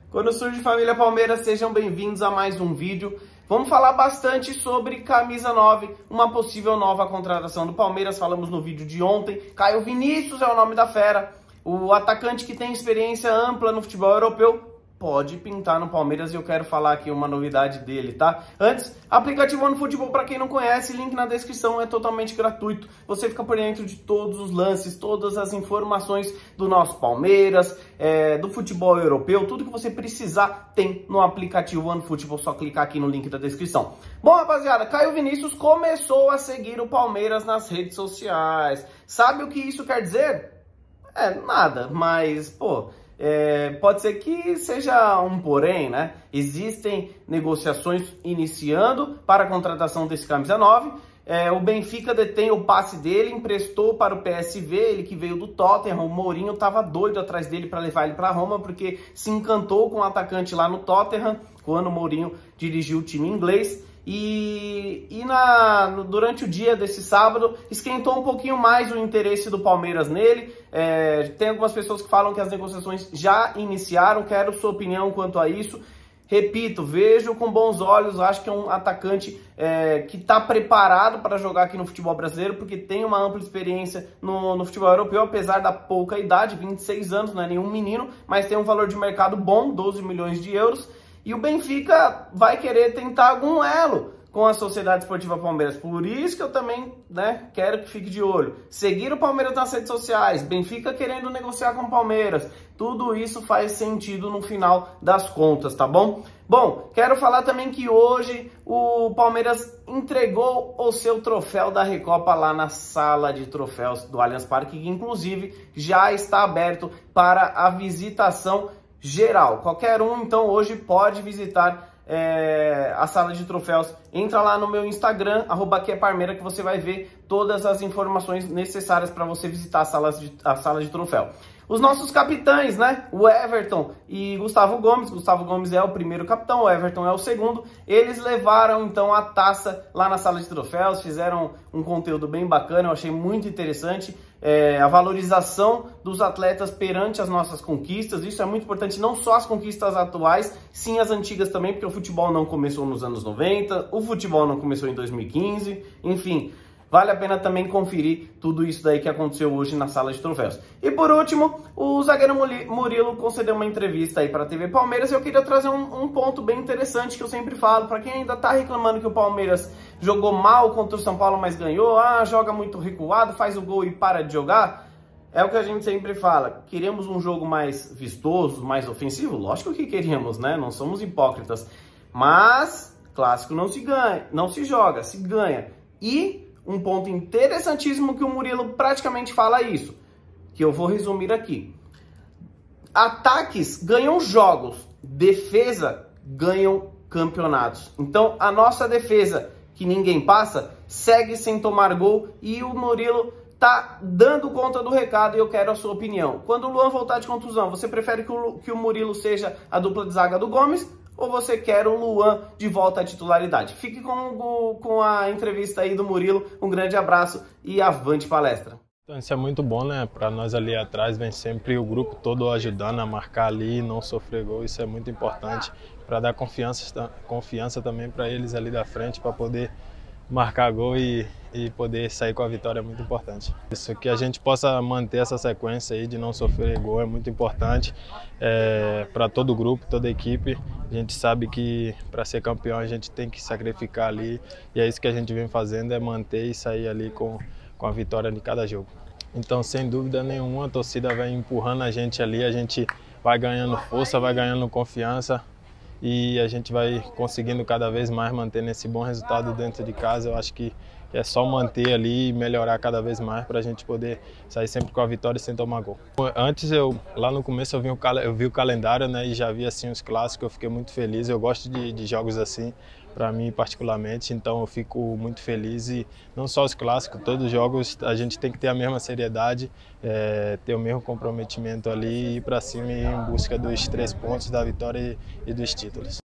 Quando surge família Palmeiras, sejam bem-vindos a mais um vídeo. Vamos falar bastante sobre camisa 9, uma possível nova contratação do Palmeiras. Falamos no vídeo de ontem. Caio Vinícius é o nome da fera. O atacante que tem experiência ampla no futebol europeu pode pintar no Palmeiras e eu quero falar aqui uma novidade dele, tá? Antes, aplicativo OneFootball, para quem não conhece, link na descrição, é totalmente gratuito. Você fica por dentro de todos os lances, todas as informações do nosso Palmeiras, do futebol europeu, tudo que você precisar tem no aplicativo OneFootball, só clicar aqui no link da descrição. Bom, rapaziada, Caio Vinícius começou a seguir o Palmeiras nas redes sociais. Sabe o que isso quer dizer? Nada, mas, pô... pode ser que seja um porém, né? Existem negociações iniciando para a contratação desse camisa 9. O Benfica detém o passe dele, emprestou para o PSV, ele que veio do Tottenham. O Mourinho estava doido atrás dele para levar ele para Roma, porque se encantou com o atacante lá no Tottenham, quando o Mourinho dirigiu o time inglês. Durante o dia desse sábado, esquentou um pouquinho mais o interesse do Palmeiras nele. Tem algumas pessoas que falam que as negociações já iniciaram. Quero sua opinião quanto a isso. Repito, vejo com bons olhos, acho que é um atacante que está preparado para jogar aqui no futebol brasileiro, porque tem uma ampla experiência no futebol europeu, apesar da pouca idade, 26 anos, não é nenhum menino, mas tem um valor de mercado bom, 12 milhões de euros. E o Benfica vai querer tentar algum elo com a Sociedade Esportiva Palmeiras. Por isso que eu também, quero que fique de olho. Seguir o Palmeiras nas redes sociais, Benfica querendo negociar com o Palmeiras. Tudo isso faz sentido no final das contas, tá bom? Bom, quero falar também que hoje o Palmeiras entregou o seu troféu da Recopa lá na sala de troféus do Allianz Parque, que inclusive já está aberto para a visitação geral. Qualquer um, então, hoje pode visitar a sala de troféus. Entra lá no meu Instagram, @QuePalmeira, que você vai ver todas as informações necessárias para você visitar a sala de troféu. Os nossos capitães, o Everton e Gustavo Gomes. Gustavo Gomes é o primeiro capitão, o Everton é o segundo. Eles levaram, então, a taça lá na sala de troféus, fizeram um conteúdo bem bacana, eu achei muito interessante. A valorização dos atletas perante as nossas conquistas, isso é muito importante, não só as conquistas atuais, sim as antigas também, porque o futebol não começou nos anos 90, o futebol não começou em 2015, enfim... Vale a pena também conferir tudo isso daí que aconteceu hoje na sala de troféus. E por último, o zagueiro Murilo concedeu uma entrevista aí para a TV Palmeiras e eu queria trazer um ponto bem interessante que eu sempre falo, para quem ainda tá reclamando que o Palmeiras jogou mal contra o São Paulo, mas ganhou, joga muito recuado, faz o gol e para de jogar. É o que a gente sempre fala, queremos um jogo mais vistoso, mais ofensivo? Lógico que queríamos, não somos hipócritas. Mas clássico não se ganha, não se joga, se ganha. E um ponto interessantíssimo que o Murilo praticamente fala isso, que eu vou resumir aqui. Ataques ganham jogos, defesa ganham campeonatos. Então a nossa defesa, que ninguém passa, segue sem tomar gol e o Murilo tá dando conta do recado e eu quero a sua opinião. Quando o Luan voltar de contusão, você prefere que o Murilo seja a dupla de zaga do Gomes? Ou você quer o Luan de volta à titularidade? Fique com a entrevista aí do Murilo. Um grande abraço e avante palestra. Então, isso é muito bom, Para nós ali atrás, vem sempre o grupo todo ajudando a marcar ali, não sofrer gol. Isso é muito importante para dar confiança também para eles ali da frente, para poder marcar gol e poder sair com a vitória é muito importante. Isso, que a gente possa manter essa sequência aí de não sofrer gol é muito importante para todo o grupo, toda a equipe. A gente sabe que para ser campeão a gente tem que sacrificar ali e é isso que a gente vem fazendo, é manter e sair ali com a vitória de cada jogo. Então, sem dúvida nenhuma, a torcida vai empurrando a gente ali, a gente vai ganhando força, vai ganhando confiança. E a gente vai conseguindo cada vez mais manter esse bom resultado dentro de casa. Eu acho que é só manter ali e melhorar cada vez mais para a gente poder sair sempre com a vitória sem tomar gol. Antes, lá no começo, eu vi o calendário, e já vi assim os clássicos, eu fiquei muito feliz. Eu gosto de jogos assim, para mim particularmente, então eu fico muito feliz. E não só os clássicos, todos os jogos a gente tem que ter a mesma seriedade, ter o mesmo comprometimento ali e ir para cima em busca dos 3 pontos da vitória e dos títulos.